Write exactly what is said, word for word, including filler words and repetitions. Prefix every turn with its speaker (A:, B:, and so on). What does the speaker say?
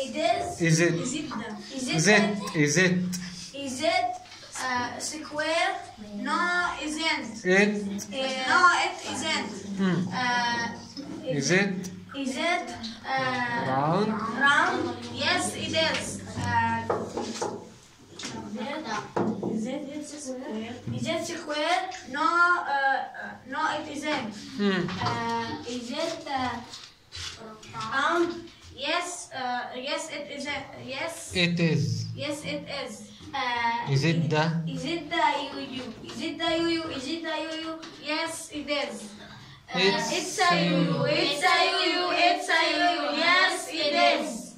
A: It is.
B: Is it?
A: Is it? Is it?
B: Is it? Is it?
A: Is it uh, square? No, isn't.
B: It?
A: Uh, no, it isn't.
B: Hmm.
A: Uh,
B: Is it?
A: Is it uh,
B: Round?
A: round? Yes, it is. Uh, is it square? Is it square? No, uh, uh, no, it isn't.
B: Hmm.
A: Uh, is it uh, round? Yes, uh, yes, it is. Yes,
B: It is.
A: yes, it is. Uh,
B: Is it the?
A: Is it the U U? Is it the U U? Is it the U U? Yes, it is. Uh,
B: It's
A: it's a U U. It's a U U. It's a U U. Yes, it is.